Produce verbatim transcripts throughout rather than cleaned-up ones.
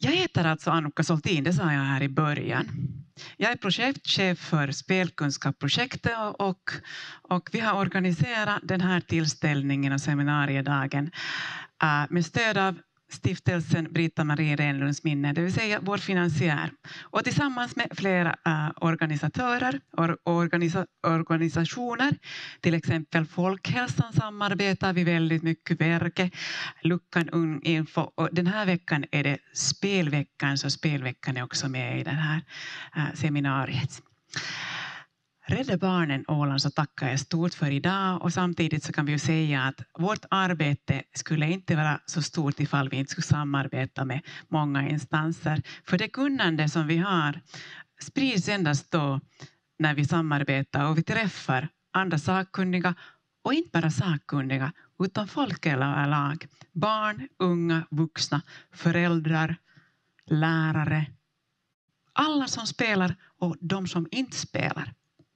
Jag heter alltså Annukka Soltin, det sa jag här i början. Jag är projektchef för spelkunskapsprojektet och, och vi har organiserat den här tillställningen och seminariedagen uh, med stöd av stiftelsen Britta-Marie Renlunds minne, det vill säga vår finansiär. Och tillsammans med flera uh, organisatörer och organisa- organisationer, till exempel Folkhälsan samarbetar vi väldigt mycket, Verke, Luckan Ung Info. Och den här veckan är det spelveckan, så spelveckan är också med i det här uh, seminariet. Rädda Barnen Åland så tackar jag stort för idag, och samtidigt så kan vi ju säga att vårt arbete skulle inte vara så stort ifall vi inte skulle samarbeta med många instanser. För det kunnande som vi har sprids endast då när vi samarbetar och vi träffar andra sakkunniga, och inte bara sakkunniga utan folk eller lag. Barn, unga, vuxna, föräldrar, lärare. Alla som spelar och de som inte spelar.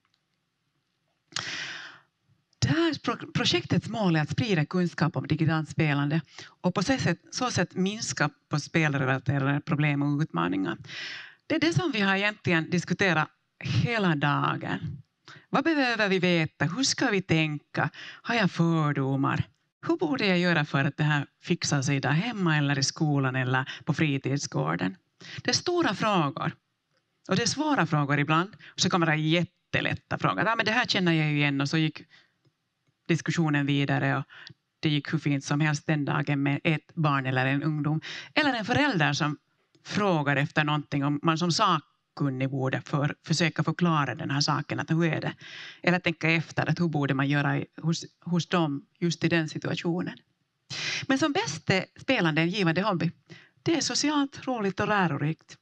Det här projektets mål är att sprida kunskap om digitalt spelande och på så sätt, så sätt minska på spelrelaterade problem och utmaningar. Det är det som vi har egentligen diskuterat hela dagen. Vad behöver vi veta? Hur ska vi tänka? Har jag fördomar? Hur borde jag göra för att det här fixar sig där hemma eller i skolan eller på fritidsgården? Det är stora frågor. Och det är svåra frågor ibland. Och så kommer det jättelätta frågor. Ja, men det här känner jag ju igen, och så gick diskussionen vidare och det gick hur fint som helst den dagen med ett barn eller en ungdom. Eller en förälder som frågar efter någonting om man som sakkunnig borde för, försöka förklara den här saken. Att hur är det? Eller tänka efter att hur borde man göra hos, hos dem just i den situationen. Men som bästa spelande en givande hobby. Det är socialt, roligt och lärorikt.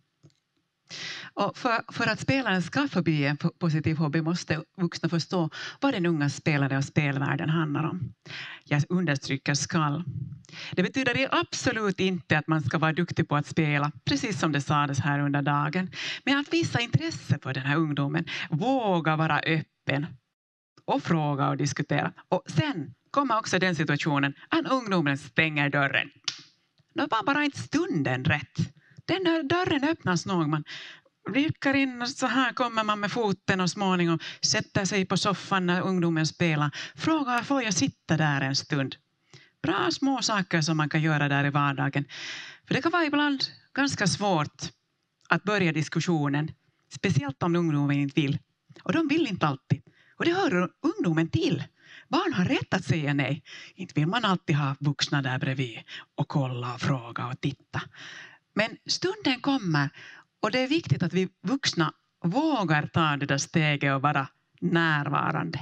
Och för, för att spelaren ska förbli en positiv hobby måste vuxna förstå vad den unga spelare och spelvärlden handlar om. Jag understryker skall. Det betyder absolut inte att man ska vara duktig på att spela, precis som det sades här under dagen. Men att visa intresse för den här ungdomen, våga vara öppen och fråga och diskutera. Och sen kommer också den situationen att ungdomen stänger dörren. Det var bara inte stunden rätt. Den dörren öppnas nog. Man blickar in och så här kommer man med foten och småningom sätter sig på soffan när ungdomen spelar. Frågar, får jag sitta där en stund? Bra små saker som man kan göra där i vardagen. För det kan vara ibland ganska svårt att börja diskussionen. Speciellt om ungdomen inte vill. Och de vill inte alltid. Och det hör ungdomen till. Barn har rätt att säga nej. Inte vill man alltid ha vuxna där bredvid och kolla och fråga och titta. Men stunden kommer, och det är viktigt att vi vuxna vågar ta det där steget och vara närvarande.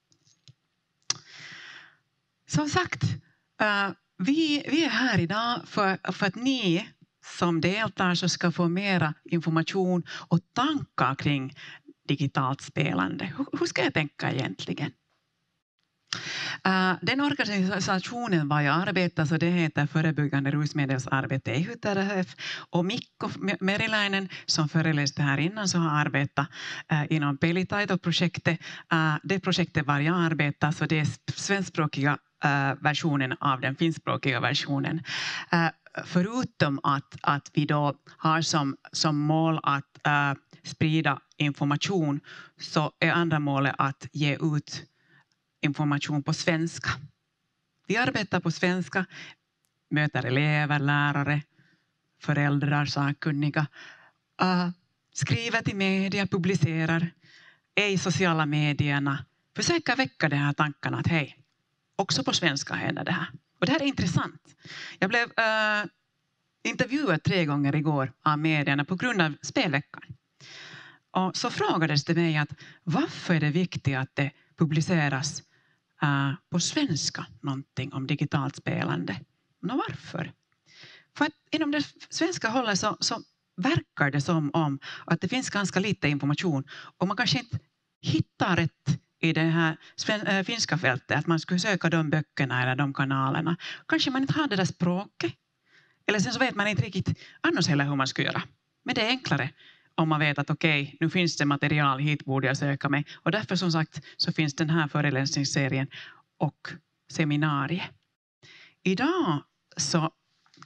Som sagt, vi, vi är här idag för, för att ni som deltar så ska få mera information och tankar kring digitalt spelande. Hur, hur ska jag tänka egentligen? Uh, den organisationen var jag arbetar, så det heter Förebyggande rusmedelsarbete E H U T R F, och Mikko Meriläinen som föreläste här innan så har arbetat uh, inom Pelitaito-projektet. Uh, det projektet var jag arbetar, så det är svenskspråkiga uh, versionen av den finskspråkiga versionen. Uh, förutom att, att vi då har som, som mål att uh, sprida information, så är andra målet att ge ut information på svenska. Vi arbetar på svenska, möter elever, lärare, föräldrar, sakkunniga. Uh, skriver till media, publicerar, är i sociala medierna. Försöker väcka de här tankarna att hej, också på svenska händer det här. Och det här är intressant. Jag blev uh, intervjuad tre gånger igår av medierna på grund av spelveckan. Och så frågades det mig att varför är det viktigt att det publiceras Uh, på svenska någonting om digitalt spelande. Nå varför? För att inom det svenska hållet så, så verkar det som om att det finns ganska lite information och man kanske inte hittar rätt i det här sven, äh, finska fältet, att man skulle söka de böckerna eller de kanalerna. Kanske man inte har det där språket, eller sen så vet man inte riktigt annars heller hur man ska göra. Men det är enklare om man vet att okej, okay, nu finns det material, hit borde jag söka mig. Och därför som sagt så finns den här föreläsningsserien och seminariet. Idag så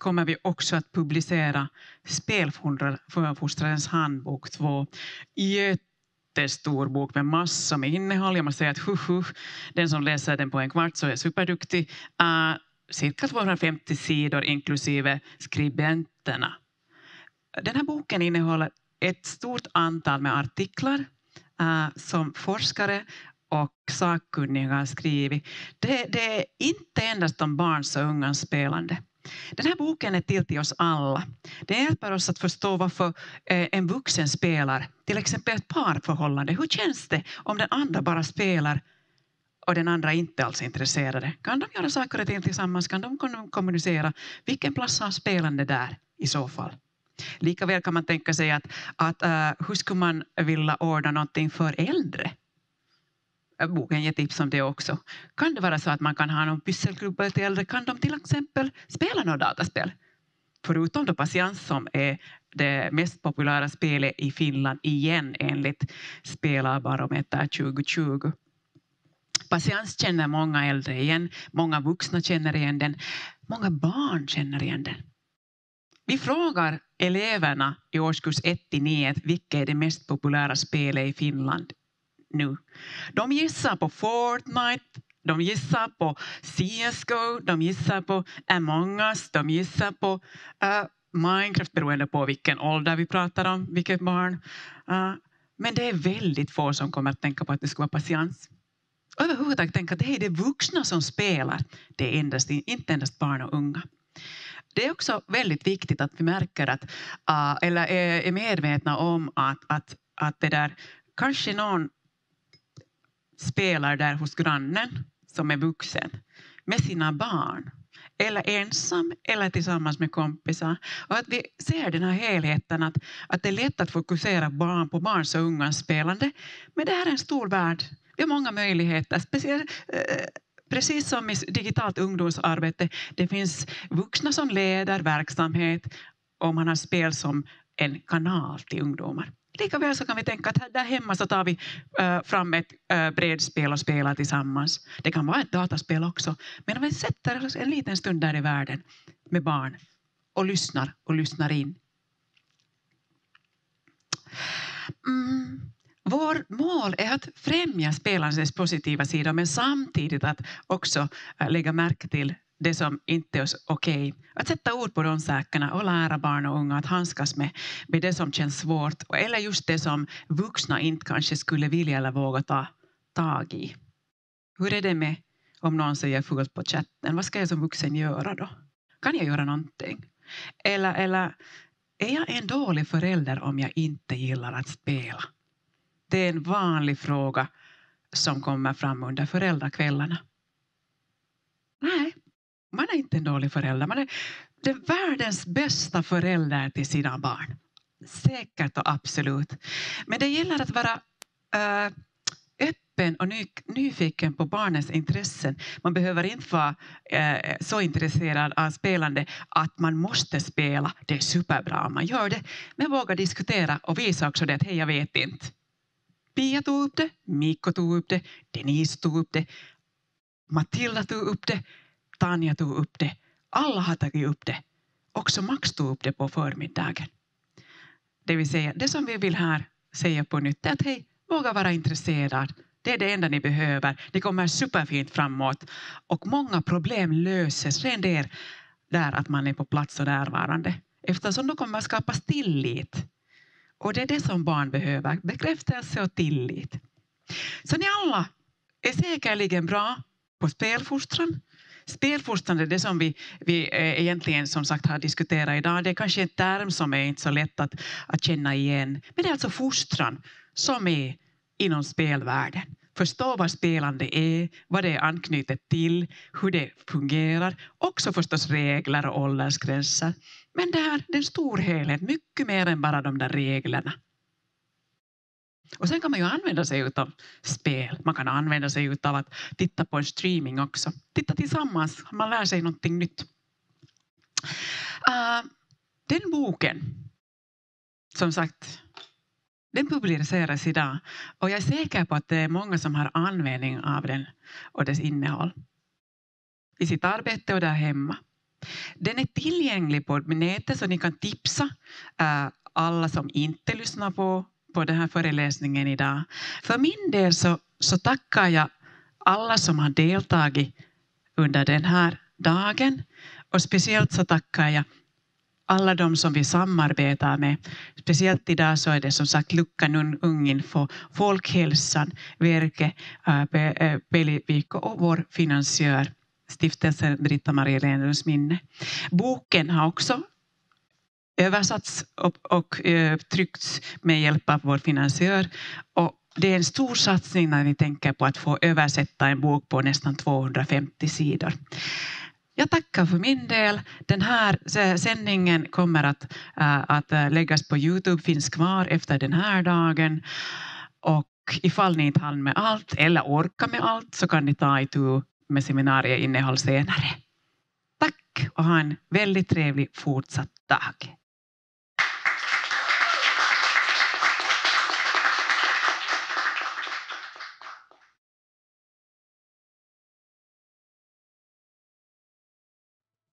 kommer vi också att publicera Spelfostrarens handbok två. Jättestor bok med massor med innehåll. Jag måste säga att hu, hu, den som läser den på en kvart så är superduktig. Uh, cirka tvåhundrafemtio sidor inklusive skribenterna. Den här boken innehåller ett stort antal med artiklar uh, som forskare och sakkunniga har skrivit. Det, det är inte endast om barns och ungas spelande. Den här boken är till till oss alla. Det hjälper oss att förstå varför eh, en vuxen spelar. Till exempel ett parförhållande. Hur känns det om den andra bara spelar och den andra inte alls är intresserade? Kan de göra saker och ting tillsammans? Kan de kommunicera? Vilken plats har spelande där i så fall? Likaväl kan man tänka sig att, att uh, hur skulle man vilja ordna någonting för äldre? Boken ger tips om det också. Kan det vara så att man kan ha någon pysselklubb till äldre? Kan de till exempel spela något dataspel? Förutom då Patiens som är det mest populära spelet i Finland igen enligt Spelarbarometer tjugo tjugo. Patiens känner många äldre igen. Många vuxna känner igen den. Många barn känner igen den. Vi frågar eleverna i årskurs ett till nio vilket är det mest populära spelet i Finland nu. De gissar på Fortnite, de gissar på C S G O, de gissar på Among Us, de gissar på uh, Minecraft beroende på vilken ålder vi pratar om, vilket barn. Uh, men det är väldigt få som kommer att tänka på att det ska vara patiens. Överhuvudtaget tänka att det är det vuxna som spelar. Det är endast, inte endast barn och unga. Det är också väldigt viktigt att vi märker att, uh, eller är, är medvetna om att, att, att det där kanske någon spelar där hos grannen som är vuxen med sina barn eller ensam eller tillsammans med kompisar. Och att vi ser den här helheten att, att det är lätt att fokusera barn på barns och ungas spelande. Men det här är en stor värld. Vi har många möjligheter. Speciellt, eh, precis som i digitalt ungdomsarbete. Det finns vuxna som leder verksamhet och man har spel som en kanal till ungdomar. Likaväl så kan vi tänka att där hemma så tar vi uh, fram ett uh, bredspel och spelar tillsammans. Det kan vara ett dataspel också. Men om vi sätter oss en liten stund där i världen med barn och lyssnar och lyssnar in. Mm. Vår mål är att främja spelandets positiva sidor men samtidigt att också uh, lägga märke till det som inte är okej. Okay. Att sätta ord på de sakerna och lära barn och unga att handskas med, med det som känns svårt. Eller just det som vuxna inte kanske skulle vilja eller våga ta tag i. Hur är det med om någon säger fullt på chatten? Vad ska jag som vuxen göra då? Kan jag göra någonting? Eller, eller är jag en dålig förälder om jag inte gillar att spela? Det är en vanlig fråga som kommer fram under föräldrakvällarna. Nej. Man är inte en dålig förälder. Man är den världens bästa förälder till sina barn. Säkert och absolut. Men det gäller att vara uh, öppen och ny, nyfiken på barnens intressen. Man behöver inte vara uh, så intresserad av spelande att man måste spela. Det är superbra om man gör det. Men våga diskutera och visa också det att hej, jag vet inte. Pia tog upp det, Mikko tog upp det, Denise tog upp det, Matilda tog upp det. Tanja tog upp det. Alla har tagit upp det. Också Max tog upp det på förmiddagen. Det vill säga, det som vi vill här säga på nytt är att hej, våga vara intresserad. Det är det enda ni behöver. Det kommer superfint framåt. Och många problem löses redan där, där att man är på plats och närvarande. Eftersom då kommer att skapas tillit. Och det är det som barn behöver. Bekräftelse och tillit. Så ni alla är säkerligen bra på spelfostran. Spelfostran är det som vi, vi egentligen som sagt har diskuterat idag. Det är kanske en term som är inte så lätt att, att känna igen. Men det är alltså fostran som är inom spelvärlden. Förstå vad spelande är, vad det är anknutet till, hur det fungerar. Också förstås regler och åldersgränser. Men det här är en stor helhet, mycket mer än bara de där reglerna. Och sen kan man ju använda sig av spel. Man kan använda sig av att titta på en streaming också. Titta tillsammans, man lär sig någonting nytt. Uh, den boken, som sagt, den publiceras idag. Och jag är säker på att det är många som har användning av den och dess innehåll. I sitt arbete och där hemma. Den är tillgänglig på nätet så ni kan tipsa äh, alla som inte lyssnar på, på den här föreläsningen idag. För min del så, så tackar jag alla som har deltagit under den här dagen. Och speciellt så tackar jag alla de som vi samarbetar med. Speciellt idag så är det som sagt Luckan Unginfo, Folkhälsan, Verke, äh, Pelivik och vår finansiör stiftelsen Britta-Maria Lenlunds minne. Boken har också översatts och, och äh, tryckts med hjälp av vår finansiör. Och det är en stor satsning när ni tänker på att få översätta en bok på nästan tvåhundrafemtio sidor. Jag tackar för min del. Den här sändningen kommer att, äh, att läggas på YouTube, finns kvar efter den här dagen. Och ifall ni inte hann med allt eller orkar med allt så kan ni ta itu med seminarieinnehåll senare. Tack och ha en väldigt trevlig fortsatt dag.